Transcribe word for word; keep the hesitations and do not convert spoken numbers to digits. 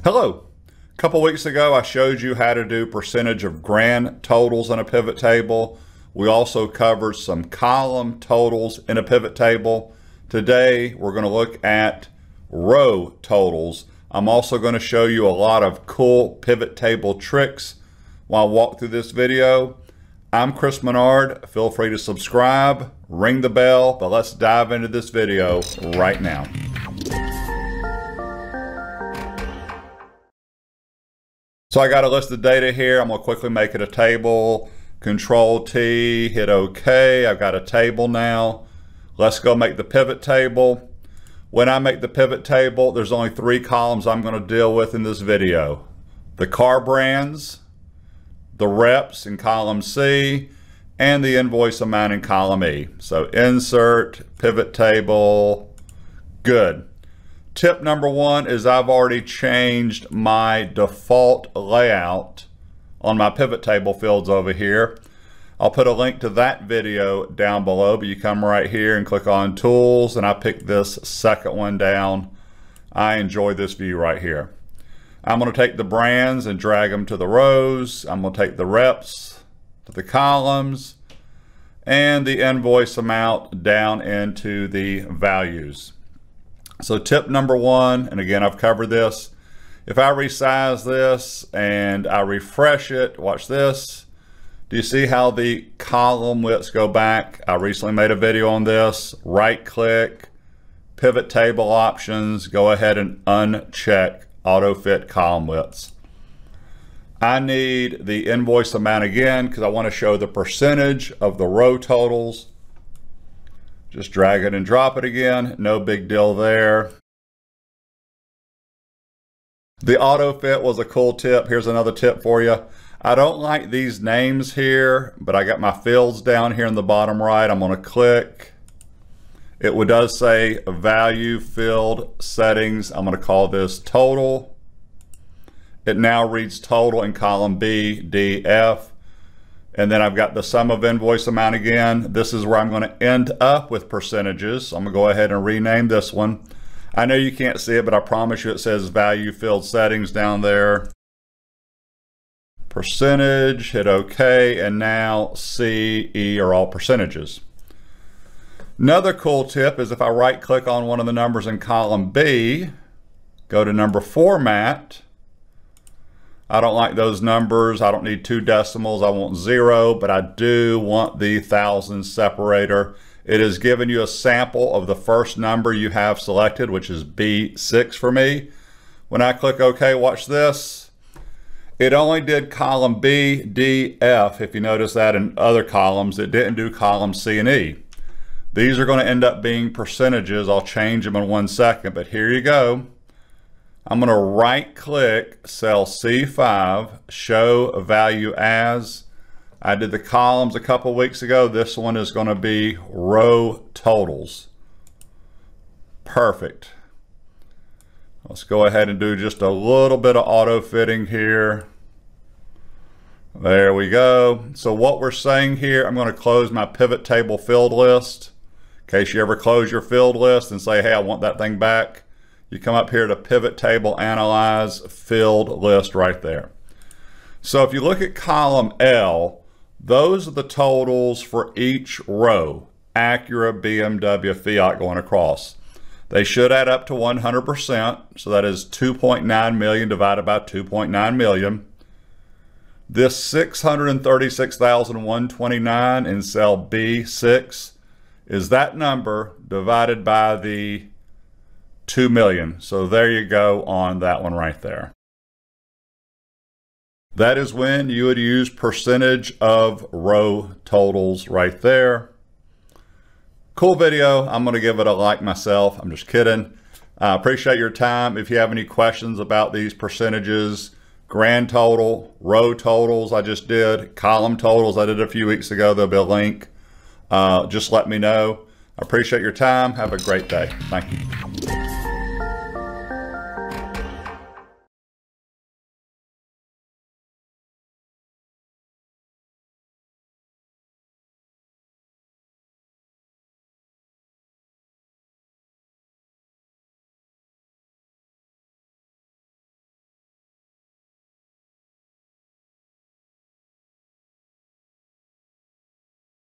Hello. A couple weeks ago, I showed you how to do percentage of grand totals in a pivot table. We also covered some column totals in a pivot table. Today, we're going to look at row totals. I'm also going to show you a lot of cool pivot table tricks while I walk through this video. I'm Chris Menard. Feel free to subscribe, ring the bell, but let's dive into this video right now. So I got a list of data here. I'm going to quickly make it a table. Control T, hit OK. I've got a table now. Let's go make the pivot table. When I make the pivot table, there's only three columns I'm going to deal with in this video. The car brands, the reps in column C, and the invoice amount in column E. So insert, pivot table, good. Tip number one is I've already changed my default layout on my pivot table fields over here. I'll put a link to that video down below, but you come right here and click on tools, and I pick this second one down. I enjoy this view right here. I'm going to take the brands and drag them to the rows. I'm going to take the reps to the columns and the invoice amount down into the values. So tip number one, and again, I've covered this. If I resize this and I refresh it, watch this. Do you see how the column widths go back? I recently made a video on this. Right click, pivot table options, go ahead and uncheck Autofit column widths. I need the invoice amount again because I want to show the percentage of the row totals. Just drag it and drop it again. No big deal there. The Autofit was a cool tip. Here's another tip for you. I don't like these names here, but I got my fields down here in the bottom right. I'm going to click. It does say value field settings. I'm going to call this total. It now reads total in column B, D, F. And then I've got the sum of invoice amount again. This is where I'm going to end up with percentages. So I'm going to go ahead and rename this one. I know you can't see it, but I promise you it says value field settings down there. Percentage, hit OK, and now C, E are all percentages. Another cool tip is if I right click on one of the numbers in column B, go to number format. I don't like those numbers. I don't need two decimals. I want zero, but I do want the thousand separator. It is giving you a sample of the first number you have selected, which is B six for me. When I click OK, watch this. It only did column B, D, F. If you notice that in other columns, it didn't do column C and E. These are going to end up being percentages. I'll change them in one second, but here you go. I'm going to right click cell C five, show value as. I did the columns a couple weeks ago. This one is going to be row totals. Perfect. Let's go ahead and do just a little bit of auto fitting here. There we go. So what we're saying here, I'm going to close my pivot table field list. In case you ever close your field list and say, hey, I want that thing back. You come up here to pivot table, analyze, field list right there. So if you look at column L, those are the totals for each row. Acura, B M W, Fiat going across. They should add up to one hundred percent. So that is two point nine million divided by two point nine million. This six hundred thirty-six thousand one hundred twenty-nine in cell B six is that number divided by the two million. So there you go on that one right there. That is when you would use percentage of row totals right there. Cool video. I'm going to give it a like myself. I'm just kidding. I uh, appreciate your time. If you have any questions about these percentages, grand total, row totals I just did, column totals I did a few weeks ago, there'll be a link. Uh, just let me know. I appreciate your time. Have a great day. Thank you.